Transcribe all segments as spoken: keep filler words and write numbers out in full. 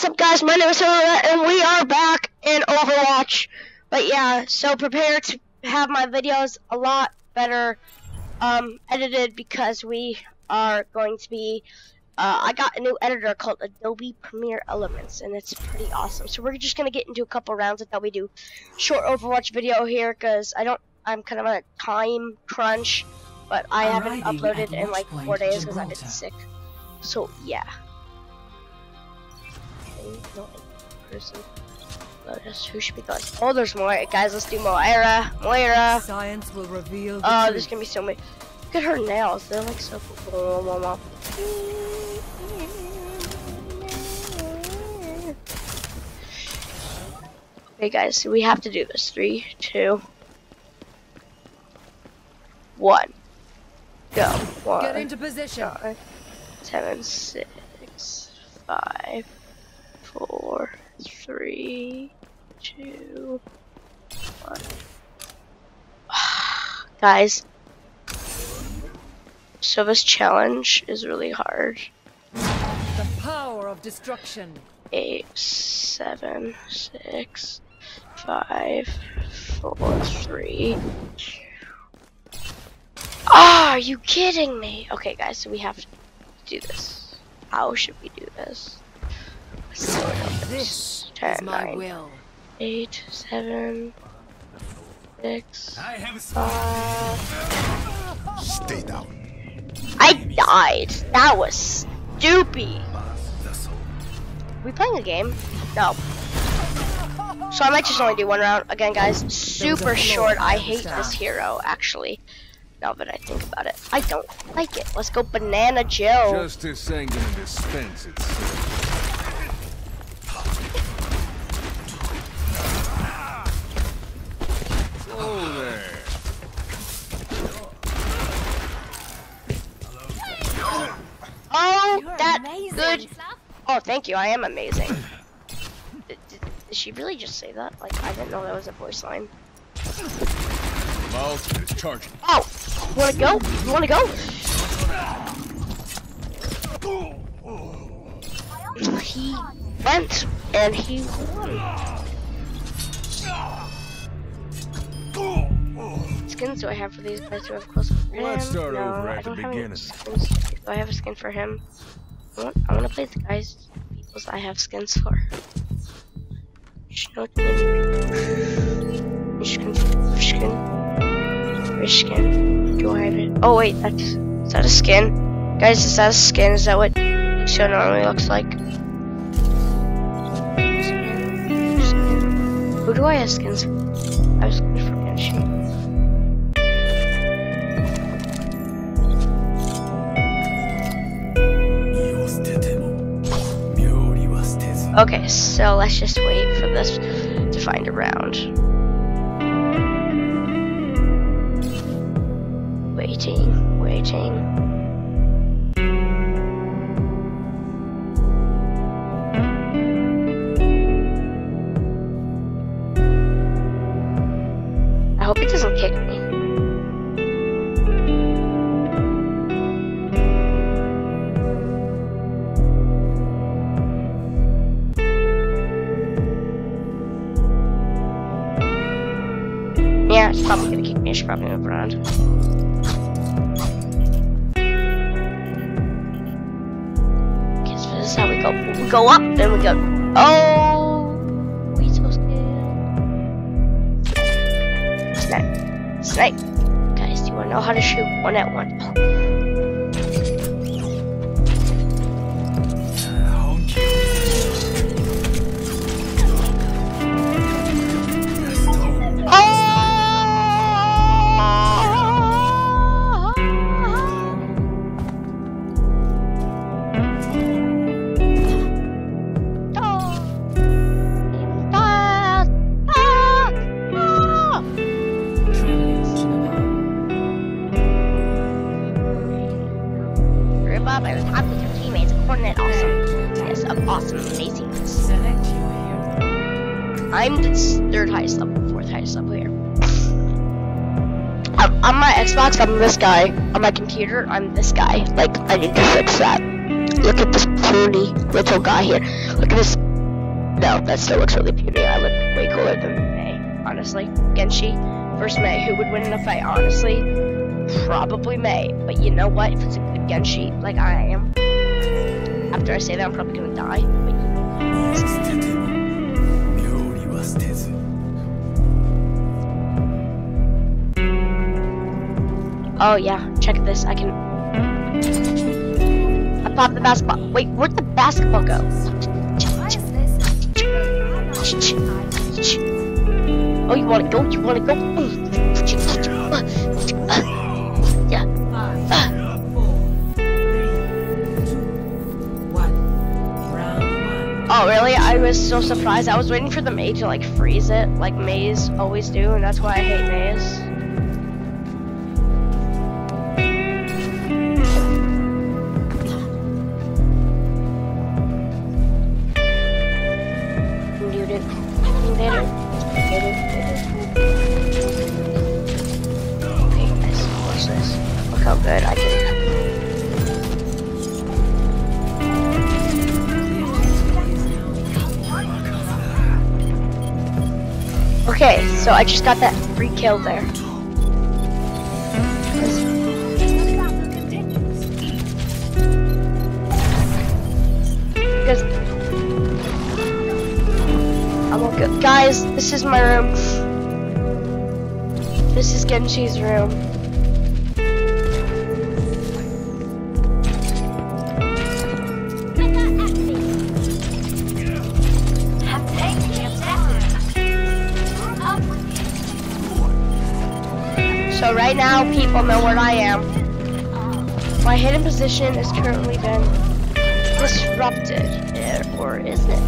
up, guys? My name is Hilda, and we are back in Overwatch. But yeah, so prepare to have my videos a lot better um, edited because we are going to be. Uh, I got a new editor called Adobe Premiere Elements, and it's pretty awesome. So we're just gonna get into a couple rounds until we do short Overwatch video here, because I don't. I'm kind of on a time crunch, but I haven't uploaded in like four days because I've been sick. So yeah. No person. Lotus. Who should be going? Oh, there's Moira. Guys, let's do Moira. Moira. Science will reveal. The oh, truth. There's gonna be so many. Look at her nails. They're like so cool. Okay, guys, so we have to do this. Three, two, one. Go. One. Get into position. Nine, seven, six, five. Four, three, two, one. Guys, so this challenge is really hard. The power of destruction. Eight, seven, six, five, four, three. Ah, are you kidding me? Okay, guys, so we have to do this. How should we do this? This ten, is my nine, will. eight, seven, six, I have five. Stay down. I died. That was stupid. We playing a game? No. So I might just only do one round again, guys. Super short. I hate this hero, actually. Now that I think about it, I don't like it. Let's go, Banana Joe. Justice ain't gonna dispense itself. Oh, You're that amazing, good. Slav. Oh, thank you. I am amazing. Did, did, did she really just say that? Like, I didn't know that was a voice line. Miles is charging. Oh, you wanna go? You wanna go? He went and he won. Skins do I have for these guys? Do I have close up for him? Let's start no, over I at the don't have any beginning. skins. Do I have a skin for him? I want, I want to play the guys peoples I have skins for. Skin, skin, which skin do I have it? Oh wait, that's is that a skin? Guys, is that a skin? Is that what Shin normally looks like? Who do I have skins for? I have skins for Banshee. Okay, so let's just wait for this to find a round. Waiting, waiting. I hope it doesn't kick me. Yeah, it's probably gonna kick me. I should probably move around. Okay, so this is how we go. We go up, then we go. Oh, we so scared. Snipe, snipe. Guys, do you wanna know how to shoot one at one? I was happy with your teammates. Coordinate awesome. Yes, of awesome, amazing. I'm the third highest level, fourth highest level here. Um, on my Xbox, I'm this guy. On my computer, I'm this guy. Like, I need to fix that. Look at this puny little guy here. Look at this No, that still looks really puny. I look way cooler than May, honestly. Genshi versus May. Who would win in a fight, honestly? Probably May. But you know what? If it's a good Genshi, like I am, after I say that, I'm probably gonna die. But you oh yeah, check this. I can. I popped the basketball. Wait, where'd the basketball go? Oh, you wanna go? You wanna go? Yeah. Oh, really? I was so surprised. I was waiting for the May to like freeze it, like Mays always do, and that's why I hate Mays. Good, I can. Okay, so I just got that free kill there. Because I'm okay. Guys, this is my room. This is Genshi's room. So right now, people know where I am. My hidden position has currently been disrupted, or is it?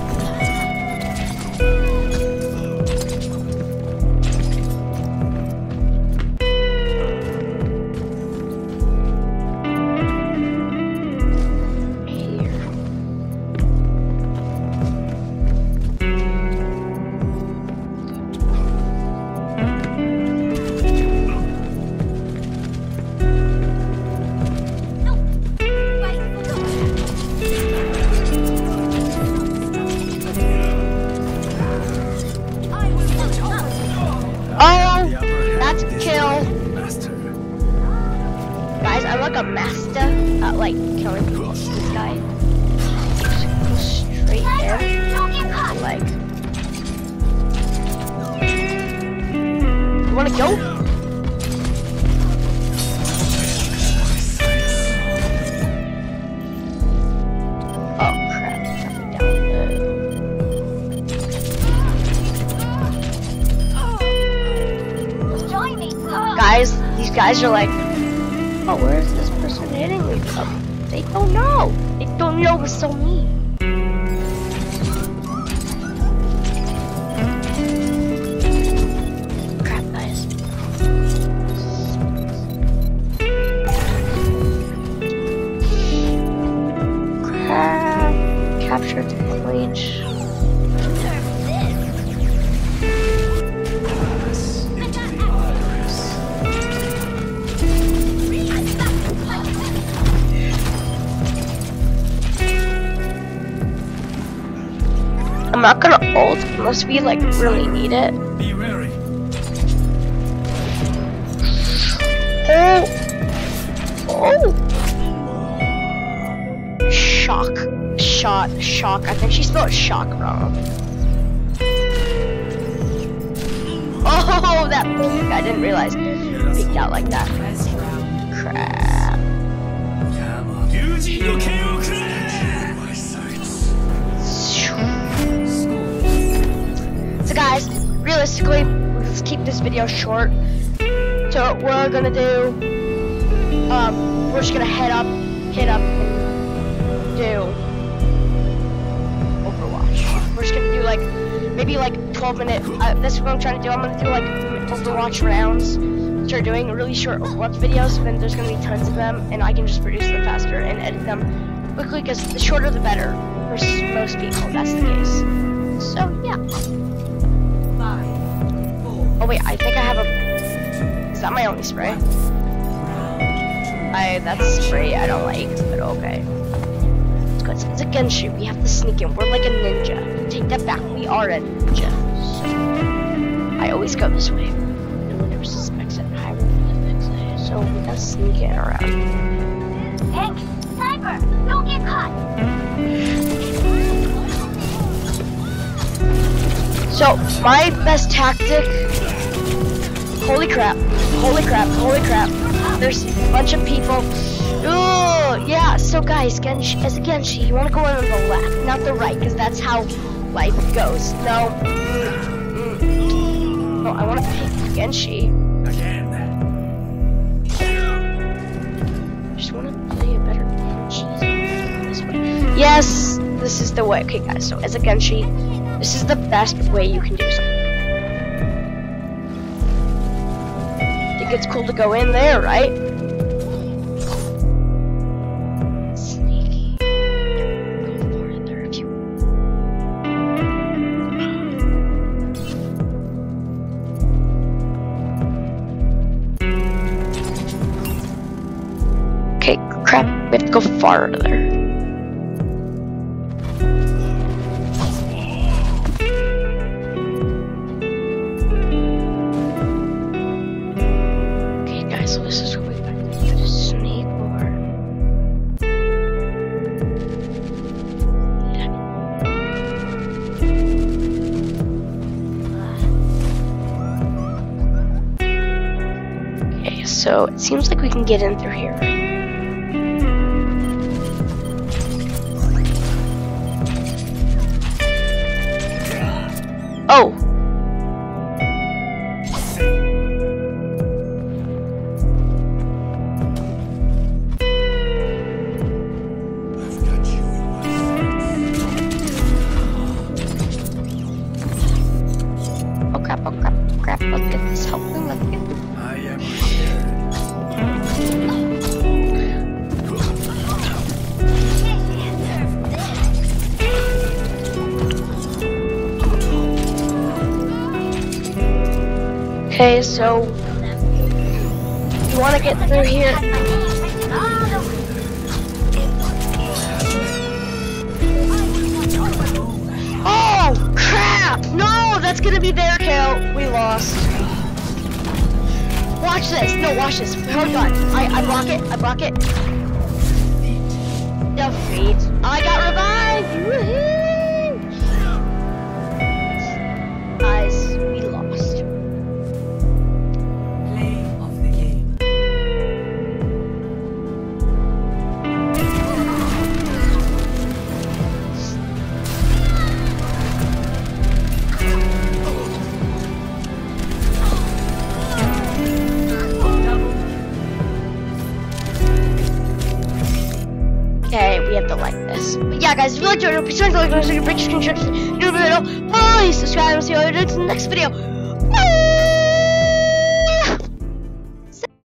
I'm like a master at like killing people. This guy just goes straight there. Like, you wanna go? Oh crap! Down. Guys, these guys are like. Oh, where is this person hitting me from? They don't know. They don't know it's so mean. Crap, guys. Crap. Captured the cage. I'm not gonna ult unless we like really need it. Be wary. Oh, oh! Shock, shot, shock. I think she spelled shock wrong. Oh, that peak! I didn't realize it peeked out like that. Crap. So guys, realistically, let's keep this video short. So what we're gonna do, um, we're just gonna head up, hit up, and do Overwatch. We're just gonna do like, maybe like twelve minute, uh, that's what I'm trying to do. I'm gonna do like Overwatch rounds. Start doing really short Overwatch videos, then there's gonna be tons of them, and I can just produce them faster and edit them quickly, because the shorter the better for most people, that's the case. So yeah. Oh wait, I think I have a, is that my only spray? I, that's a spray I don't like, but okay. It's good. guys, it's a Genshi. We have to sneak in. We're like a ninja. Take that back. We are a ninja. So, I always go this way. No one ever suspects it. I really fix it. So we gotta sneak in around. Hank, sniper! Don't get caught! So, my best tactic... Holy crap. Holy crap. Holy crap. There's a bunch of people. Ooh, yeah, so guys, Genshi, as a Genshi, you want to go on the left, not the right, because that's how life goes. No. Mm. No, I want to pick Genshi. Again. I just want to play a better Genshi. This way. Yes, this is the way. Okay, guys, so as a Genshi, this is the best way you can do something. I think it's cool to go in there, right? Sneaky. Go farther if you Okay, crap, we have to go farther. So this is what we got to do to sneak over. Okay, so it seems like we can get in through here. Oh! Oh crap, oh crap, oh crap, let's get this help. Let's get this. I am here. Okay, so you want to get through here. Oh crap! No, that's gonna be their kill. We lost. Watch this. No, watch this. Hold on. I I block it. I block it. Defeat. I got revived. Woohoo! Guys, we lost. Play of the game. Okay, we have to like this. But yeah, guys, if you liked it, be sure to like, like, like, like, like, like, like, like, like, like, like, like, like, subscribe, and see you in the next video.